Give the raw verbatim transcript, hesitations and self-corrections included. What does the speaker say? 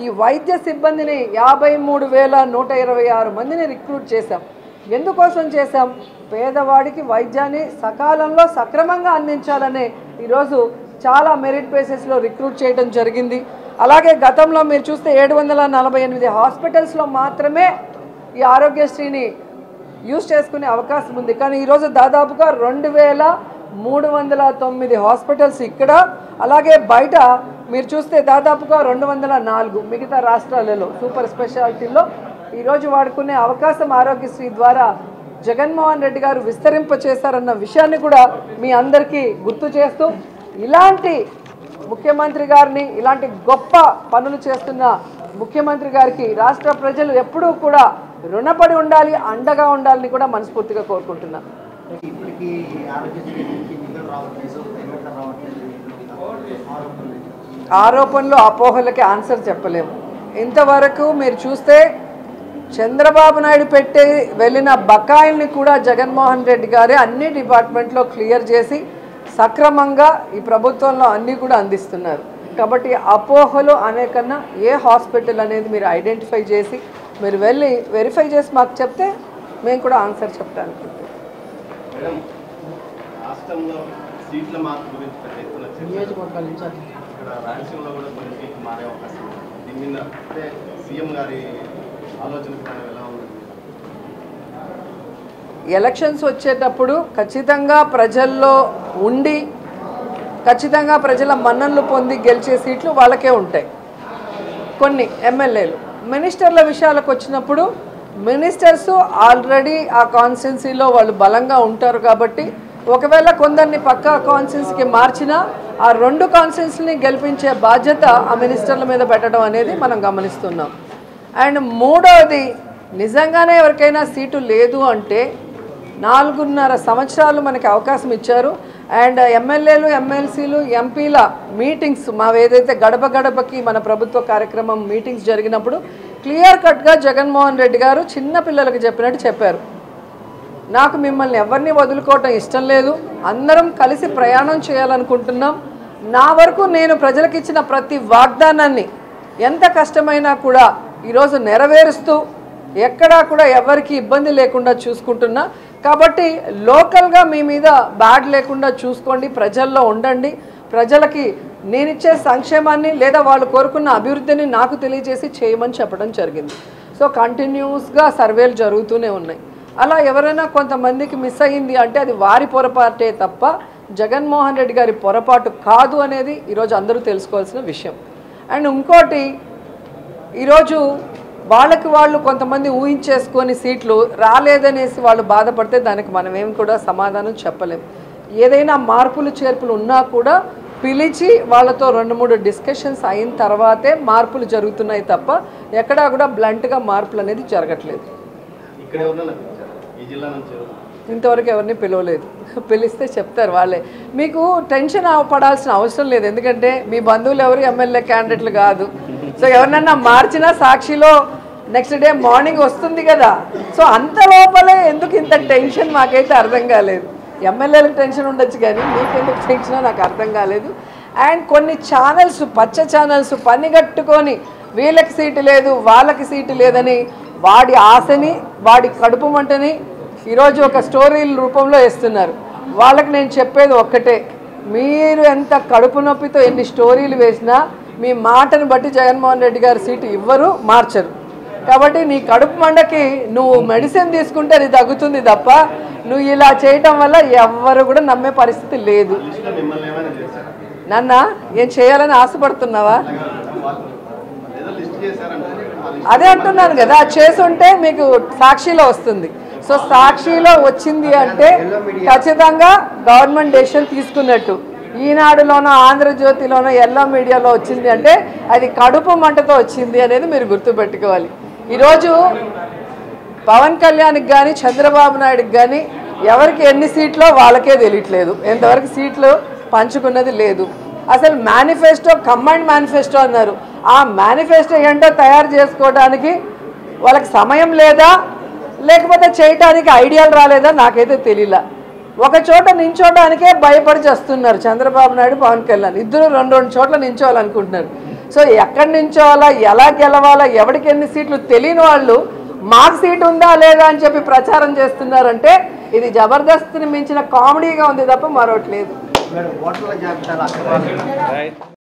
ఈ వైద్య సిబ్బందిని యాభై మూడు వేల నూట ఇరవై ఆరు మందిని రిక్రూట్ చేశాం. ఎందుకోసం చేశాం? పేదవాడికి వైద్యాన్ని సకాలంలో సక్రమంగా అందించాలనే ఈరోజు చాలా మెరిట్ బేసిస్లో రిక్రూట్ చేయడం జరిగింది. అలాగే గతంలో మీరు చూస్తే ఏడు వందల నలభై ఎనిమిది హాస్పిటల్స్లో మాత్రమే ఈ ఆరోగ్యశ్రీని యూజ్ చేసుకునే అవకాశం ఉంది. కానీ ఈరోజు దాదాపుగా రెండు వేల మూడు వందల తొమ్మిది హాస్పిటల్స్ ఇక్కడ, అలాగే బయట మీరు చూస్తే దాదాపుగా రెండు వందల నాలుగు మిగతా రాష్ట్రాలలో సూపర్ స్పెషాలిటీల్లో ఈరోజు వాడుకునే అవకాశం ఆరోగ్యశ్రీ ద్వారా జగన్మోహన్ రెడ్డి గారు విస్తరింపచేశారన్న విషయాన్ని కూడా మీ అందరికీ గుర్తు చేస్తూ, ఇలాంటి ముఖ్యమంత్రి గారిని, ఇలాంటి గొప్ప పనులు చేస్తున్న ముఖ్యమంత్రి గారికి రాష్ట్ర ప్రజలు ఎప్పుడూ కూడా రుణపడి ఉండాలి, అండగా ఉండాలని కూడా మనస్ఫూర్తిగా కోరుకుంటున్నాను. ఆరోపణలు అపోహలకి ఆన్సర్ చెప్పలేము. ఇంతవరకు మీరు చూస్తే చంద్రబాబు నాయుడు పెట్టే వెళ్ళిన బకాయిల్ని కూడా జగన్మోహన్ రెడ్డి గారే అన్ని డిపార్ట్మెంట్లో క్లియర్ చేసి సక్రమంగా ఈ ప్రభుత్వంలో అన్నీ కూడా అందిస్తున్నారు. కాబట్టి అపోహలు అనే కన్నా ఏ హాస్పిటల్ అనేది మీరు ఐడెంటిఫై చేసి మీరు వెళ్ళి వెరిఫై చేసి మాకు చెప్తే మేము కూడా ఆన్సర్ చెప్పడానికి. ఎలక్షన్స్ వచ్చేటప్పుడు ఖచ్చితంగా ప్రజల్లో ఉండి ఖచ్చితంగా ప్రజల మన్ననలు పొంది గెలిచే సీట్లు వాళ్ళకే ఉంటాయి. కొన్ని ఎమ్మెల్యేలు మినిస్టర్ల విషయాలకు వచ్చినప్పుడు మినిస్టర్స్ ఆల్రెడీ ఆ కాన్స్టిట్యున్సీలో వాళ్ళు బలంగా ఉంటారు కాబట్టి ఒకవేళ కొందరిని పక్క కాన్స్టిట్యున్సీకి మార్చినా ఆ రెండు కాన్స్టిట్యున్సీని గెలిపించే బాధ్యత ఆ మినిస్టర్ల మీద పెట్టడం అనేది మనం గమనిస్తున్నాం. అండ్ మూడవది, నిజంగానే ఎవరికైనా సీటు లేదు అంటే నాలుగున్నర సంవత్సరాలు మనకి అవకాశం ఇచ్చారు. అండ్ ఎమ్మెల్యేలు, ఎమ్మెల్సీలు, ఎంపీల మీటింగ్స్ మా ఏదైతే గడప గడపకి మన ప్రభుత్వ కార్యక్రమం మీటింగ్స్ జరిగినప్పుడు క్లియర్ కట్గా జగన్మోహన్ రెడ్డి గారు చిన్నపిల్లలకు చెప్పినట్టు చెప్పారు, నాకు మిమ్మల్ని ఎవరిని వదులుకోవటం ఇష్టం లేదు, అందరం కలిసి ప్రయాణం చేయాలనుకుంటున్నాం. నా వరకు నేను ప్రజలకు ఇచ్చిన ప్రతి వాగ్దానాన్ని ఎంత కష్టమైనా కూడా ఈరోజు నెరవేరుస్తూ ఎక్కడా కూడా ఎవరికి ఇబ్బంది లేకుండా చూసుకుంటున్నా. కాబట్టి లోకల్గా మీ మీద బ్యాడ్ లేకుండా చూసుకోండి, ప్రజల్లో ఉండండి, ప్రజలకి నేనిచ్చే సంక్షేమాన్ని లేదా వాళ్ళు కోరుకున్న అభివృద్ధిని నాకు తెలియజేసి చేయమని చెప్పడం జరిగింది. సో కంటిన్యూస్గా సర్వేలు జరుగుతూనే ఉన్నాయి. అలా ఎవరైనా కొంతమందికి మిస్ అయ్యింది అంటే అది వారి పొరపాటే తప్ప జగన్మోహన్ రెడ్డి గారి పొరపాటు కాదు అనేది ఈరోజు అందరూ తెలుసుకోవాల్సిన విషయం. అండ్ ఇంకోటి, ఈరోజు వాళ్ళకి వాళ్ళు కొంతమంది ఊహించేసుకొని సీట్లు రాలేదనేసి వాళ్ళు బాధపడితే దానికి మనం ఏం కూడా సమాధానం చెప్పలేం. ఏదైనా మార్పులు చేర్పులు ఉన్నా కూడా పిలిచి వాళ్ళతో రెండు మూడు డిస్కషన్స్ అయిన తర్వాతే మార్పులు జరుగుతున్నాయి తప్ప ఎక్కడా కూడా బ్లంట్గా మార్పులు అనేది జరగట్లేదు. ఇంతవరకు ఎవరిని పిలవలేదు, పిలిస్తే చెప్తారు వాళ్ళే. మీకు టెన్షన్ పడాల్సిన అవసరం లేదు, ఎందుకంటే మీ బంధువులు ఎవరు ఎమ్మెల్యే క్యాండిడేట్లు కాదు. సో ఎవరినన్నా మార్చినా సాక్షిలో నెక్స్ట్ డే మార్నింగ్ వస్తుంది కదా. సో అంత లోపలే ఎందుకు ఇంత టెన్షన్ మాకైతే అర్థం కాలేదు. ఎమ్మెల్యేలకు టెన్షన్ ఉండొచ్చు కానీ మీకెందుకు టెన్షనో నాకు అర్థం కాలేదు. అండ్ కొన్ని ఛానల్స్, పచ్చ ఛానల్స్ పని కట్టుకొని వీళ్ళకి సీటు లేదు వాళ్ళకి సీటు లేదని వాడి ఆశని వాడి కడుపు మంటని ఈరోజు ఒక స్టోరీల రూపంలో వేస్తున్నారు. వాళ్ళకి నేను చెప్పేది ఒక్కటే, మీరు ఎంత కడుపు నొప్పితో ఎన్ని స్టోరీలు వేసినా మీ మాటను బట్టి జగన్మోహన్ రెడ్డి గారి సీటు ఇవ్వరు, మార్చరు. కాబట్టి నీ కడుపు మండకి నువ్వు మెడిసిన్ తీసుకుంటే అది తగ్గుతుంది తప్ప నువ్వు ఇలా చేయటం వల్ల ఎవ్వరు కూడా నమ్మే పరిస్థితి లేదు. నన్న ఏం చేయాలని ఆశపడుతున్నావా? అదే అంటున్నాను కదా, చేసుంటే మీకు సాక్షిలో వస్తుంది. సో సాక్షిలో వచ్చింది అంటే ఖచ్చితంగా గవర్నమెంట్ డెసిషన్ తీసుకున్నట్టు. ఈనాడులోనో ఆంధ్రజ్యోతిలోనో ఎల్లో మీడియాలో వచ్చింది అంటే అది కడుపు మంటతో వచ్చింది అనేది మీరు గుర్తుపెట్టుకోవాలి. ఈరోజు పవన్ కళ్యాణ్కి కానీ చంద్రబాబు నాయుడుకి కానీ ఎవరికి ఎన్ని సీట్లో వాళ్ళకే తెలియట్లేదు, ఎంతవరకు సీట్లు పంచుకున్నది లేదు. అసలు మేనిఫెస్టో కంబైన్డ్ మేనిఫెస్టో అన్నారు, ఆ మేనిఫెస్టో ఏంటో తయారు చేసుకోవడానికి వాళ్ళకి సమయం లేదా లేకపోతే చేయటానికి ఐడియాలు రాలేదా నాకైతే తెలియలా. ఒక చోట నించోడానికే భయపడి చేస్తున్నారు చంద్రబాబు నాయుడు, పవన్ కళ్యాణ్ ఇద్దరు రెండు రెండు చోట్ల నించోవాలనుకుంటున్నారు. సో ఎక్కడి నుంచో అలా ఎలా గెలవాలా, ఎవరికి ఎన్ని సీట్లు తెలియని వాళ్ళు మాకు సీటు ఉందా లేదా అని చెప్పి ప్రచారం చేస్తున్నారంటే ఇది జబర్దస్త్ని మించిన కామెడీగా ఉంది తప్ప మరొకటి లేదు.